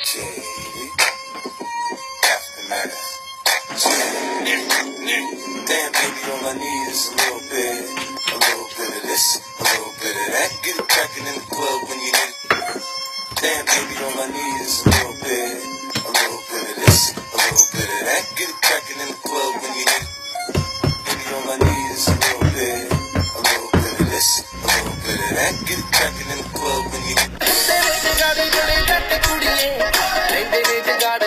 Okay. Aftermath. Damn, baby, all I need is a little bit of this, a little bit of that. Get it cracking in the club when you need it. Damn, baby, all I need is a little bit of this, a little bit of that. Get it cracking in the club when you need it. Baby, all I need is a little bit of this, a little bit of that. Get it cracking in the club when you need it.